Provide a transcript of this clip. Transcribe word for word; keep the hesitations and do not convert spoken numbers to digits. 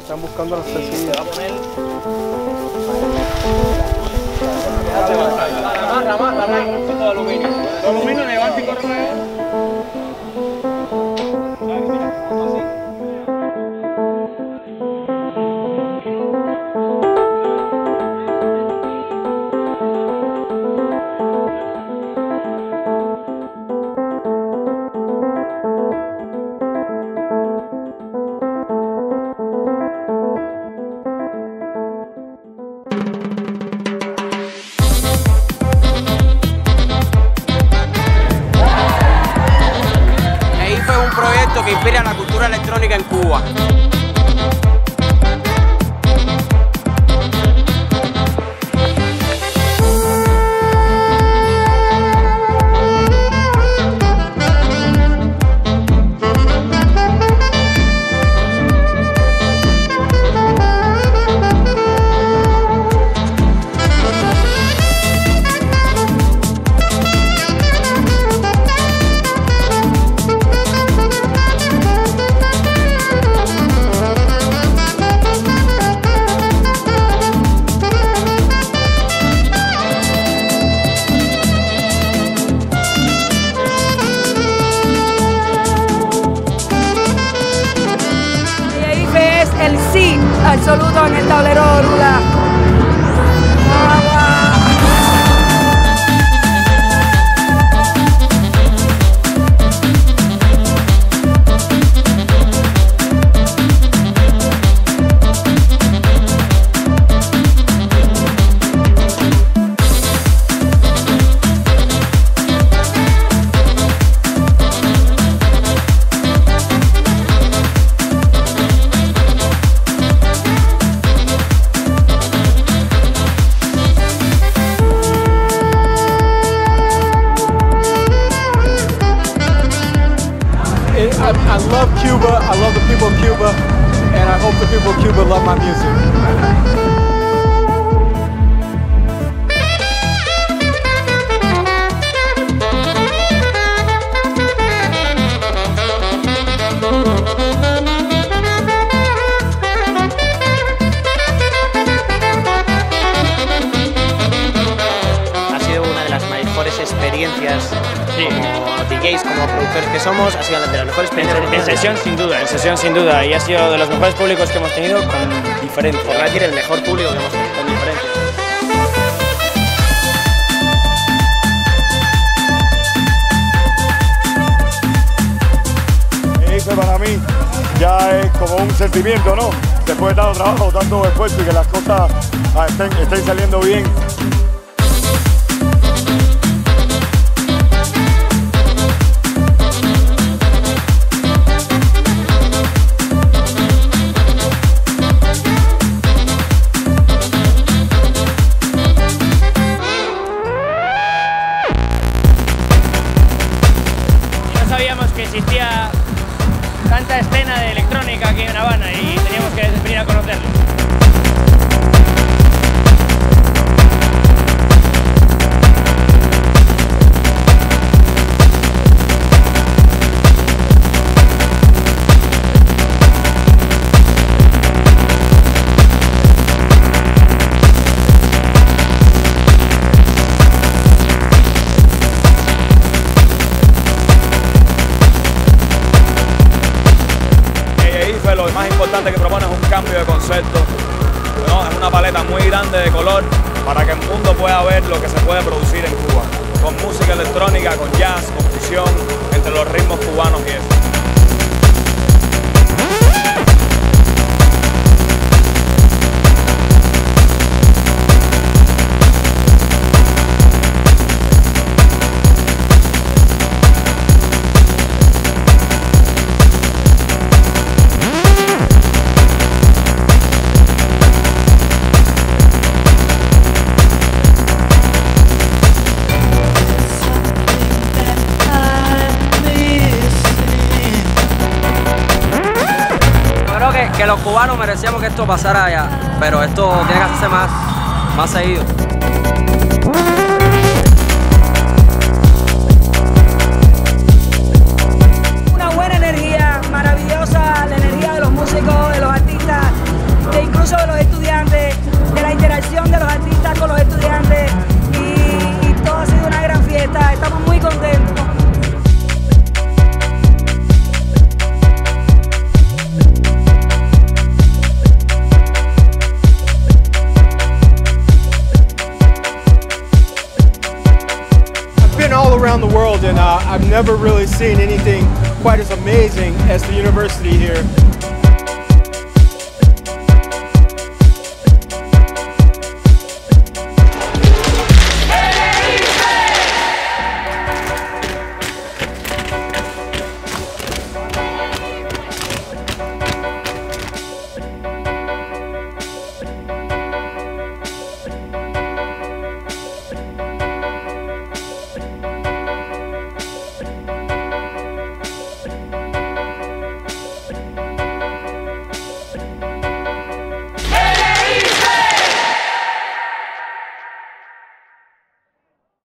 Están buscando las sencillas. Amarra, amarra, amarra. Todo aluminio. Todo aluminio, levanta y corre. Que inspira la cultura electrónica en Cuba. El sí absoluto en el tablero Lula. I, I love Cuba, I love the people of Cuba, and I hope the people of Cuba love my music. Ha sido una de las mejores experiencias sí. Como D Js, como productores que somos, ha sido una de las mejores experiencias. En, en sesión sin duda, en sesión sin duda, y ha sido de los mejores públicos que hemos tenido con diferencia. Por decir, el mejor público que hemos tenido con diferencia. Eso para mí ya es como un sentimiento, ¿no? Después de tanto trabajo, tanto esfuerzo y que las cosas ah, estén, estén saliendo bien. Sabíamos que existía tanta escena de electrónica aquí en Habana y teníamos que venir a conocerlo. Lo más importante que propone es un cambio de concepto, ¿no? Es una paleta muy grande de color para que el mundo pueda ver lo que se puede producir en Cuba, con música electrónica, con jazz, con fusión entre los ritmos cubanos y eso. Que los cubanos merecíamos que esto pasara allá, pero esto tiene que hacerse más, más seguido. Una buena energía, maravillosa la energía de los músicos, de los artistas. incluso de los estudiantes, de la interacción de los artistas con los estudiantes y, y todo ha sido una gran fiesta, estamos muy contentos. I've been all around the world and uh, I've never really seen anything quite as amazing as the university here.